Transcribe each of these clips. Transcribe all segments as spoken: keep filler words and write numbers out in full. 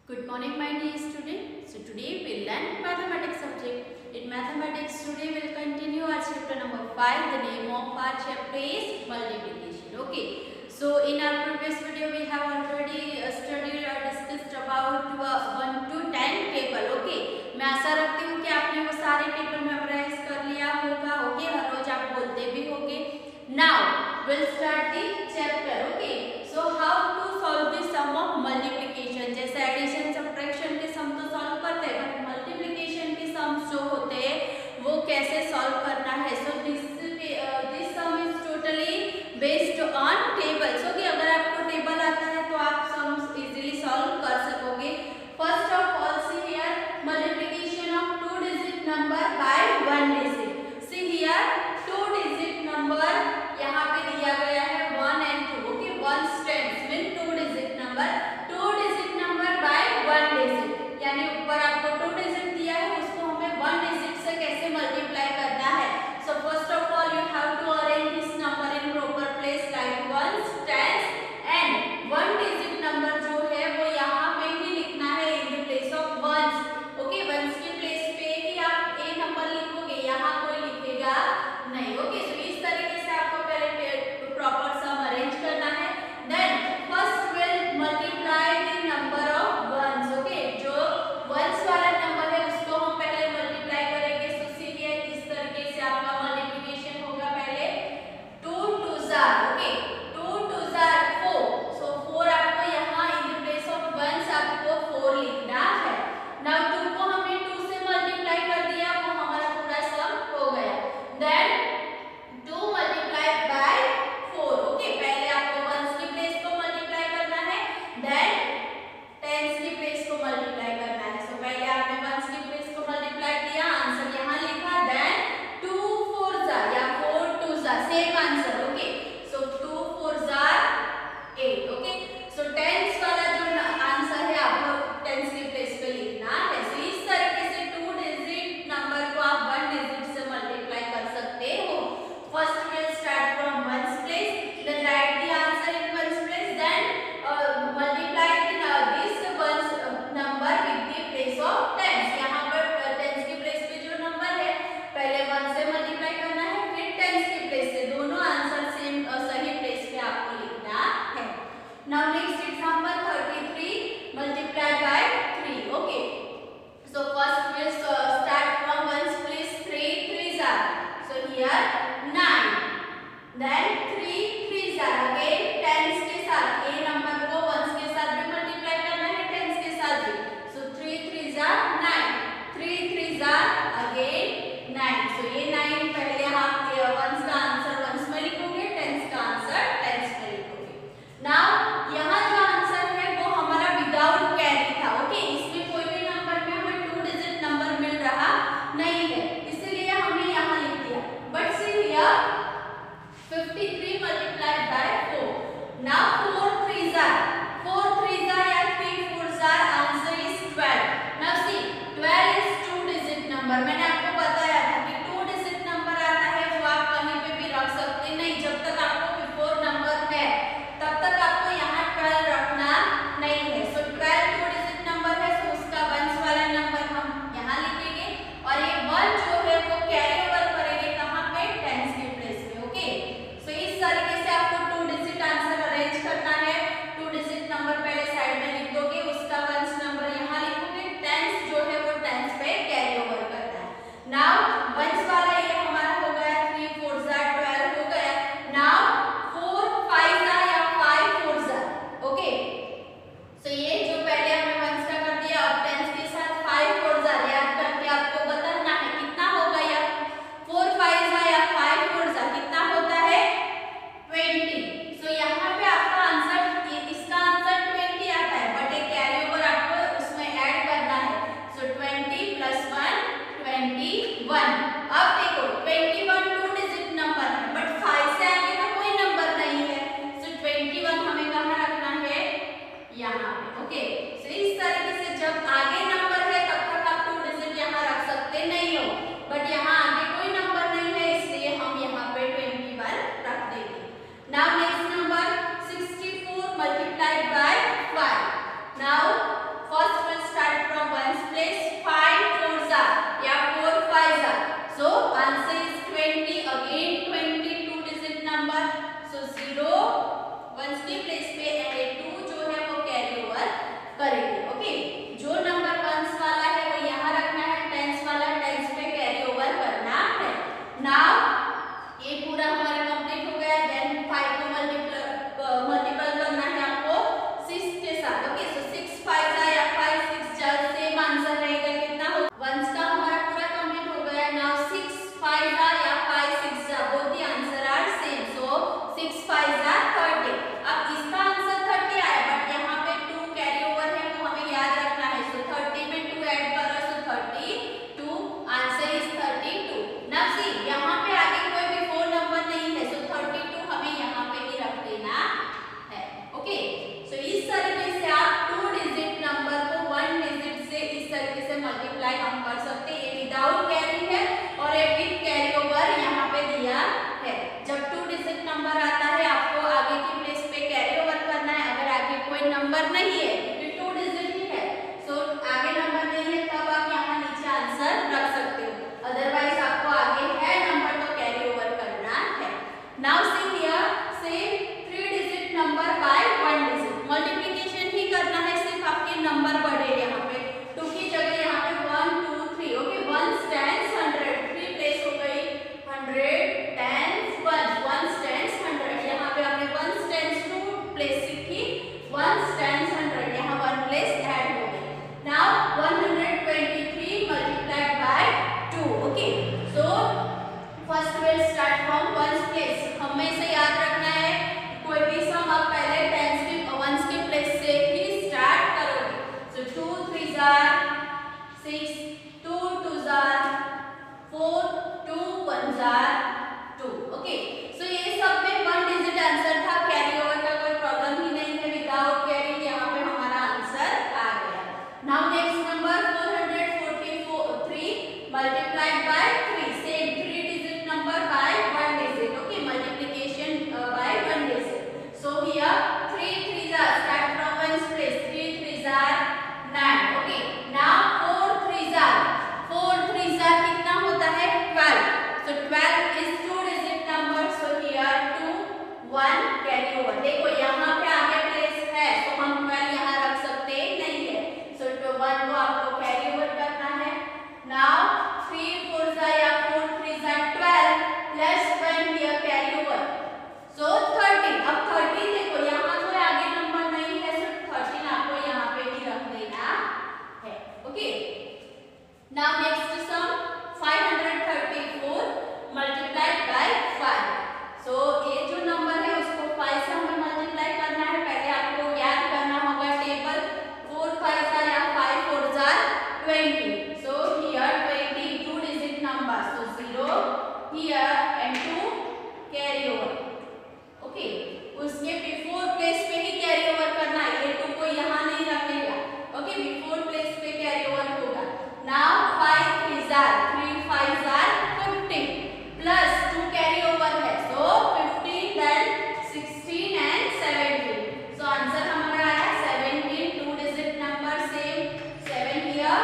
Good morning, my dear student. So today we will learn mathematics subject. In mathematics today we will continue our chapter number five. The name of our chapter is multiplication. Okay. So in our previous video we have already uh, studied or discussed about uh, one to ten table. Okay. मैं आशा रखती हूँ कि आपने वो सारे table memorise कर लिया होगा. Okay. हर रोज आप बोलते भी होंगे. Now we'll start the chapter. Okay. So how to solve the sum of multiplication. जैसे एडिशन सब्ट्रैक्शन के सम तो सॉल्व करते हैं, बट मल्टीप्लिकेशन के सम्स जो होते हैं वो कैसे सॉल्व करना है. So this this sum is totally based on tables. Okay. अगर आपको टेबल आता है तो आप सम्स इजीली सॉल्व कर सकोगे. First of all see here multiplication of two digit number by one digit. See here two digit number यहाँ पे दिया गया है one and two. Okay. One stands mean two digit number. Two digit number by one digit यानी ऊपर आपको two digit दिया है, उसको हमें वन डिजिट से कैसे मल्टीप्लाई करना है. So first of all you have to arrange this number in proper place like ones, tens and one digit number जो है वो यहाँ पे ही लिखना है in the place of ones. Okay. Ones की प्लेस पे ही आप ए नंबर लिखोगे, यहाँ कोई लिखेगा नहीं. ओके. सो इस तरीके से आपको पहले प्रॉपर सम अरेंज करना है. Then first will multiply the number of ones. Okay. Ones वंस वाला नंबर है उसको हम पहले मल्टीप्लाई करेंगे. सो सी हियर इस तरीके से आपका मल्टीप्लिकेशन होगा. पहले two two are. Okay. Two two are four. So four आपको यहाँ in the place of ones आपको फोर लिखना है. नाउ टू को हमने टू से मल्टीप्लाई कर दिया, वो हमारा पूरा सम हो गया. Then to multiply by four. Okay. पहले आपको वंस की प्लेस को मल्टीप्लाई करना है, देन टेंस की प्लेस को मल्टीप्लाई करना है. सो so, पहले आपने वंस की प्लेस को मल्टीप्लाई किया, आंसर यहाँ लिखा. देन टू फोर जार या four two are same answer. Okay. So two four are eight. Okay. So tens वाला जो आंसर है आपको टेंस की प्लेस पे लिखना है. सो इस तरीके से टू डिजिट नंबर को आप वन डिजिट से मल्टीप्लाई कर सकते हो. First will start from ones place, then write the answer in ones place, then multiply this ones number with the place of tens. यहाँ पर टेंस की प्लेस पे जो नंबर है पहले वन से मल्टीप्लाई करना है, फिर टेंस की प्लेस से. दोनों आंसर सेम सही प्लेस पे आपको लिखना है. Now next example thirty three multiply by three. Okay. So first will start from ones place. Three three are. So here nine. Then three three are again tens के साथ. ए number को once के साथ भी मल्टीप्लाई करना है, tense के साथ भी. So three three are nine. Three three are again nine. So ये नाइन पहले आप वंस का आंसर वंस में लिखोगे, टेंस का आंसर टेंस में लिखोगे. नाउ यहाँ जो आंसर है वो हमारा विदाउट कैरी था. ओके. इसमें कोई भी नंबर में हमें टू डिजिट नंबर मिल रहा नहीं है, इसलिए हमने यहाँ लिख दिया. But see here fifty three multiplied by four. Now four threes are four threes are या three fours are. Answer is twelve. Now see twelve is two digit number. मैंने आपको बताया था कि two digit number आता है वो आप कहीं पे भी रख सकते नहीं. जब तक आपको before नंबर है तब तक आपको यहाँ twelve रखना नहीं है. So twelve two digit number है, तो उसका वंस वाला नंबर हम यहाँ लिखेंगे और ये वन जो है वो कैरी ओवर करेंगे कहाँ पे, टेंस की प्लेस पे. ओके. सो इस तरीके से आपको टू डिजिट आंसर अरेंज करना है. टू डिजिट नंबर पहले साइड में लिख दोगे, उसका वंस नंबर यहाँ लिखोगे, टेंस जो है वो टेंस पे कैरी ओवर करना है. नाउ वंस वाला ये हमारा हो गया. थ्री फोर जार ट्वेल्व हो गया. नाउ फोर फाइव जार या five four are. Okay. So ये जो पहले हमने वंस का कर दिया, अब टेंस के साथ फाइव फोर जार याद करके आपको बताना है कितना होगा. या फोर फाइव जार या फाइव फोर जार कितना होता है, ट्वेंटी. सो यहाँ पे आपका आंसर ये इसका आंसर ट्वेंटी आता है, बट एक कैरी ओवर आपको उसमें ऐड करना है. So twenty plus one twenty one. अब देखो twenty one two digit number है, बट फाइव से आगे का कोई नंबर नहीं है. सो ट्वेंटी वन हमें कहाँ रखना है, यहाँ पे. ओके. सो इस तरीके से जब आगे नंबर है तब तक आप टू डिजिट यहाँ रख सकते नहीं हो, बट यहाँ आगे कोई नंबर नहीं है इसलिए हम यहाँ पे ट्वेंटी वन रख देंगे. Now next number sixty four multiplied by five. Now first नहीं है क्योंकि टू डिजिट ही है, सो आगे नंबर नहीं है तब आप यहाँ नीचे आंसर रख सकते हो, अदरवाइज आपको आगे है नंबर तो कैरी ओवर करना है। नाउ सी हियर, से three digit number by one digit, multiplication ही करना है, सिर्फ आपके नंबर बढ़े यहाँ पे, टू की जगह यहाँ पे one two three, okay, one tens hundred, three place हो गई hundred, tens one, one tens hundred, यहाँ पे आपने वन टेंस टू प्लेस सीखी, वन टेंस हंड्रेड, यहाँ वन प्लेस ऐड हो गई। Now one hundred twenty three multiplied by two, okay, so first will start from one place, हमें से याद रखना है कोई भी सम आप पहले टेंस के वंस के प्लेस से ही स्टार्ट करोगे, so two three are six, two two are four, two one are two, okay, so ये सब में वन डिजिट आंसर था, कैरी ओवर का कोई प्रॉब्लम ही नहीं है, विदाउट कैरी यहाँ पे हमारा आंसर आ गया। Now next number four hundred forty three multiplied by three, same three digit number by one digit, okay, multiplication by one digit, so here three three are start from one place, three three are nine, okay, now four three are, four three are कितना होता है twelve, so twelve is two digit number, so here two one carry over, देखो यहाँ पे आगे place है तो हम ट्वेल्व यहाँ रख सकते नहीं है, सो तो वन को आपको कैरी ओवर करना है। नाउ थ्री फोर जार या four three are twelve plus one here carry over, so thirteen, अब थर्टीन देखो यहाँ कोई आगे नंबर नहीं है, सो थर्टीन आपको यहाँ पे ही रख देना है, okay. Now next sum five hundred thirty four multiplied by five, so ये जो नंबर है उसको फाइव से हमें मल्टीप्लाई करना है, पहले आपको याद करना होगा टेबल, फोर फाइव जार या five four are twenty, so here twenty two digit number, so zero here and two carry over, okay, उसके बिफोर प्लेस पे ही कैरी ओवर करना है, ये टू को यहाँ नहीं रखेगा, ओके, बिफोर प्लेस पे कैरी ओवर होगा। Now five three are, three five are fifteen plus two carry over है, so fifteen then sixteen and seventeen, so answer हमारा आया seventeen, two digit number, same seven here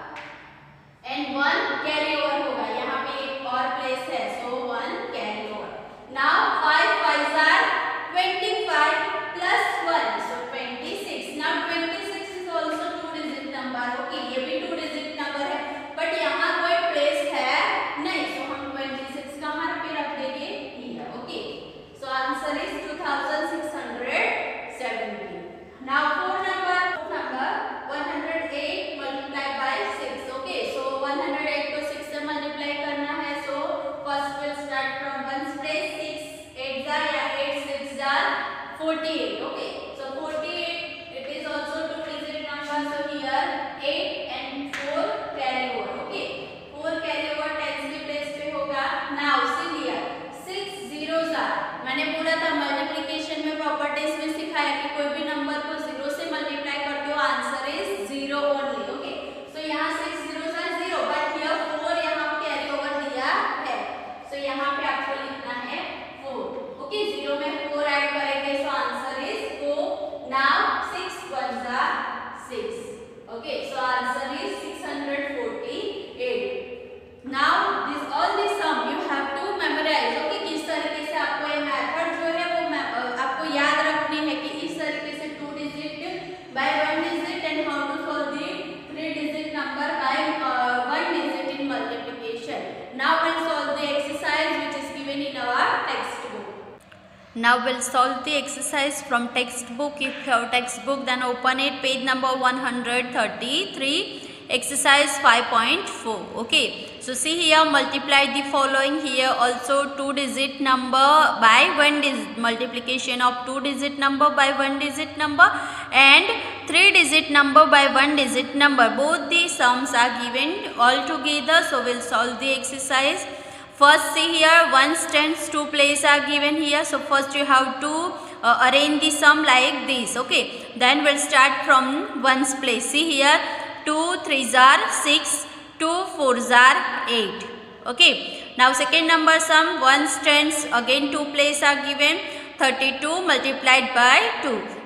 and one carry over होगा, यहाँ पे एक और place है, so one carry over. Now five five are twenty five plus one, so twenty six, now twenty six is also two digit number, okay, ये भी two digit number है, but यहाँ कोई प्लेस है नहीं, सो हम ट्वेंटी सिक्स कहाँ पे रख देंगे here, okay, so answer is two thousand six hundred seventy. Now four number number one hundred eight multiply by six, okay, so one hundred eight को सिक्स से मल्टीप्लाई करना है, so first will start from one place, six eight are या eight six are forty eight, okay, so forty eight it is also two digit number, so here eight and four carry over, okay, four carry over tens के place पे होगा। Now see here six zero are, मैंने बोला था multiplication में properties में सिखाया कि कोई भी नंबर को जीरो से मल्टीप्लाई करते हो answer is zero only, okay, so यहाँ six zero are zero, but here four यहाँ कैरी ओवर दिया है, सो यहाँ पे आपको लिखना है फोर, ओके, जीरो में फोर ऐड करेंगे, so answer is four. Now six one are six, okay, so answer is six hundred forty eight. Now this all this sum you have to memorise, okay, किस तरीके से आपको ये method जो है वो आपको याद रखनी है कि इस तरीके से two digit by one digit and how to solve the three digit number by one digit in multiplication. Now we'll solve the exercise which is given in our textbook. Now we'll solve the exercise from textbook. If you have textbook, then open it, page number one hundred thirty-three, exercise five point four. Okay, so see here, multiply the following. Here also two digit number by one digit, multiplication of two digit number by one digit number and three digit number by one digit number, both the sums are given all together. So we'll solve the exercise. First see here, ones tens two place are given here, so first you have to uh, arrange the sum like this. Okay, then we'll start from ones place. See here, two threes are six, two fours are eight. Okay, now second number sum, ones tens again two place are given, thirty-two multiplied by two.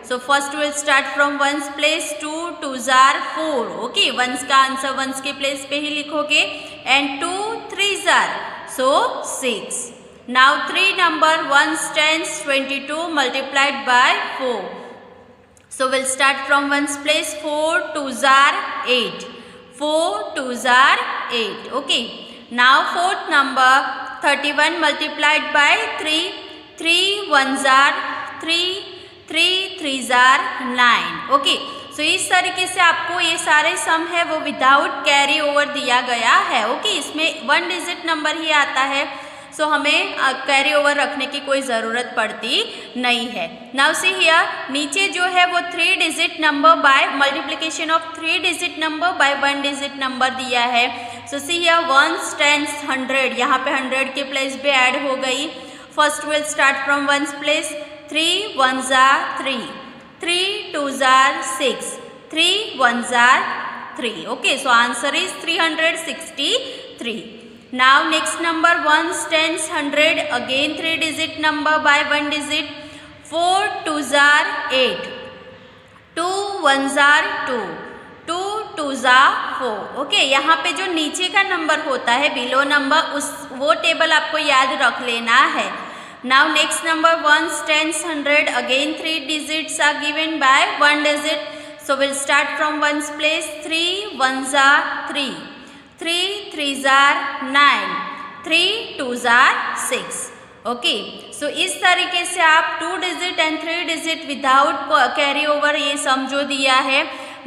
So first we'll start from ones place. two twos are four. Okay, ones का आंसर ones के place पे ही लिखोगे and two threes are so six. Now three number ones tens twenty-two multiplied by four. So we'll start from ones place. four twos are eight. four twos are eight. Okay. Now fourth number thirty-one multiplied by three. three ones are three. three threes are nine. Okay. So इस तरीके से आपको ये सारे सम है वो without carry over दिया गया है. Okay okay? इसमें वन डिजिट नंबर ही आता है. सो so, हमें कैरी uh, ओवर रखने की कोई ज़रूरत पड़ती नहीं है. नाउ सी हियर नीचे जो है वो three digit number by multiplication of three digit number by one digit number दिया है. So see here ones tens hundred, यहाँ पे हंड्रेड के प्लेस पे ऐड हो गई. First will start from ones place. Three ones are three. Three twos are six. Three ones are three. Okay, so answer is three hundred sixty three. Now next number ones tens hundred, again three digit number by one digit. four twos are eight. two ones are two. two twos are four. Okay, यहाँ पे जो नीचे का number होता है below number उस वो table आपको याद रख लेना है. Now next number ones tens hundred, again three digits are given by one digit. So we'll start from ones place. three ones are three. three threes are nine. three twos are six. Okay, so इस तरीके से आप two digit and three digit without carry over ये sum जो दिया है.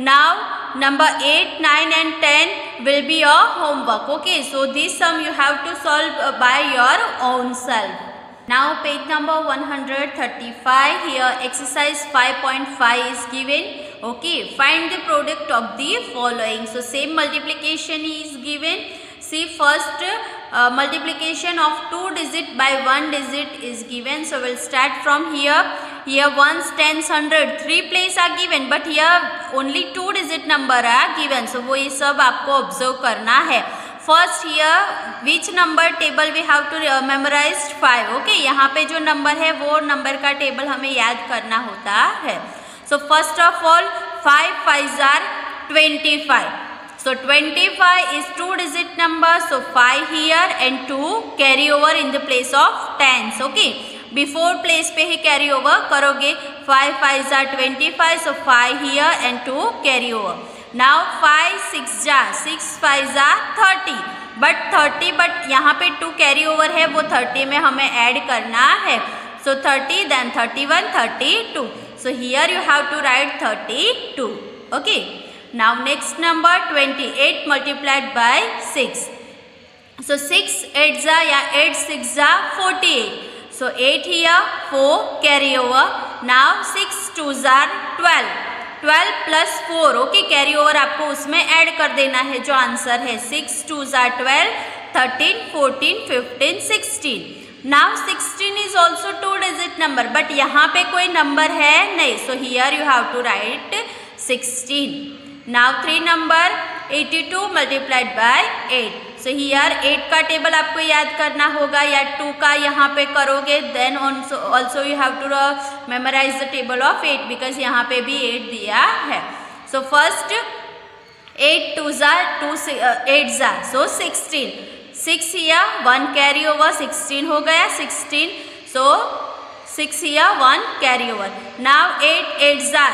Now number eight nine and ten will be your homework. Okay, so this sum you have to solve by your own self. Now page number one hundred thirty-five, here exercise five point five is given. Okay, find the product of the following. So same multiplication is given. See first uh, multiplication of two digit by one digit is given. So we'll start from here. Here ones tens hundred three place are given, but here only two digit number are given. So वो ये सब आपको observe करना है. First here which number table we have to memorise five. Okay, यहाँ पे जो number है वो नंबर का टेबल हमें याद करना होता है. So first of all five five are twenty five. So twenty five is two digit number. So five here and two carry over in the place of tens. Okay, before place पे ही carry over करोगे. Five five are twenty five. So five here and two carry over. Now five six जा six five जा thirty, but thirty but यहाँ पे two carry over है वो thirty में हमें ऐड करना है. So thirty then thirty-one thirty-two. So here you have to write thirty-two. Okay. Now next number twenty-eight multiplied by six. So six eight जा या eight six जा forty-eight. So eight here, four carry over. Now six twos are twelve. Twelve plus four. Okay, carry over आपको उसमें add कर देना है. जो answer है सिक्स टू जार twelve, thirteen fourteen fifteen sixteen. Now sixteen is also two digit number, but यहाँ पे कोई नंबर है नहीं. So here you have to write sixteen. Now three number eighty two multiplied by eight. So here eight का table आपको याद करना होगा या टू का यहाँ पे करोगे. Then also you have to memorize the table of eight because यहाँ पे भी एट दिया है. सो फर्स्ट एट टू जार टू एट जार so sixteen. Six here one carry over sixteen हो गया sixteen. So six here one carry over. Now eight eight जार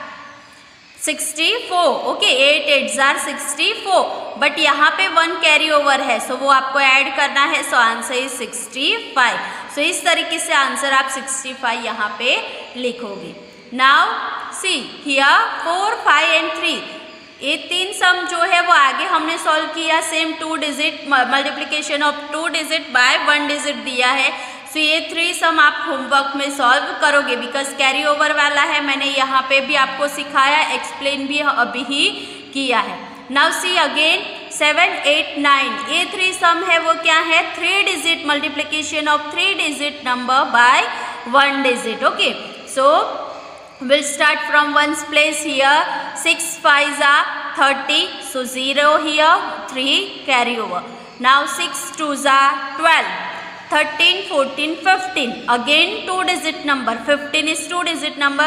sixty four. Okay, eight eight जार सिक्सटी फोर, बट यहाँ पे one carry over है so so वो आपको add करना है. So answer is sixty five. So इस तरीके से आंसर आप सिक्सटी फाइव यहाँ पे लिखोगे. Now see here four five and three, ये तीन सम जो है वो आगे हमने सॉल्व किया. Same two digit multiplication of two digit by one digit दिया है. सो so, ये थ्री सम आप होमवर्क में सॉल्व करोगे बिकॉज कैरी ओवर वाला है. मैंने यहाँ पे भी आपको सिखाया, एक्सप्लेन भी अभी ही किया है. Now see again seven eight nine, ये थ्री सम है वो क्या है? Three digit multiplication of three digit number by one digit. Okay, so will start from ones place. Here six five are thirty, so zero here three carry over. Now six two are twelve, thirteen, fourteen, fifteen. Again two digit number. fifteen is two digit number.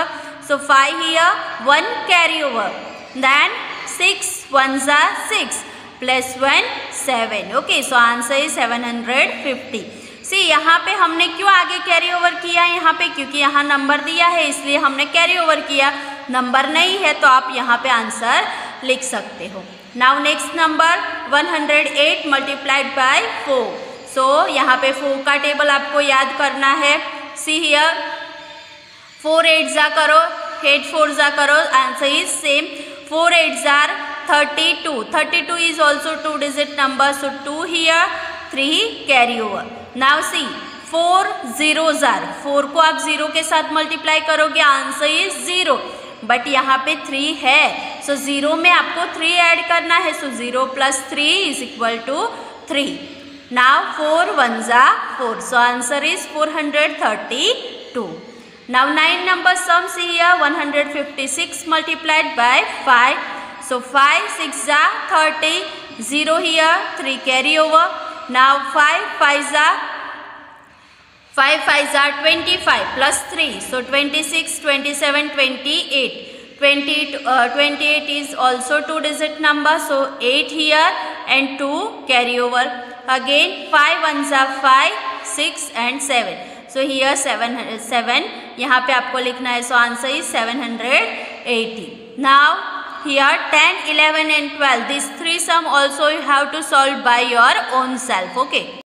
So five here, one carry over. Then six ones are six plus one seven. Okay, so answer is seven hundred fifty. See, यहाँ पे हमने क्यों आगे carry over किया यहाँ पे, क्योंकि यहाँ नंबर दिया है इसलिए हमने कैरी ओवर किया. नंबर नहीं है तो आप यहाँ पे आंसर लिख सकते हो. Now next number one hundred eight multiplied by four. So यहाँ पे फोर का टेबल आपको याद करना है. सी हियर, फोर एट जा करो, एट फोर जा करो, answer is same. Four eight जार thirty two. Thirty two is also two digit number, so two here, three carry over. Now see, four zero जार, फोर को आप जीरो के साथ मल्टीप्लाई करोगे, आंसर इज जीरो. बट यहाँ पे three है, सो so जीरो में आपको थ्री ऐड करना है, so zero plus three is equal to three. Now four one जा four, so answer is four hundred thirty two. Now nine number sums here, one hundred fifty-six multiplied by five. So five six जा thirty, zero here, three carry over. Now five five जा five five जा twenty-five plus three, so twenty-six, twenty-seven, twenty-eight. twenty, uh, twenty-eight is also two digit number, so eight here and two carry over. Again five ones are five, six and seven. So here seven, seven यहाँ पे आपको लिखना है, so answer is seven hundred eighty. Now here ten, eleven and twelve, these three sum also you have to solve by your own self. Okay.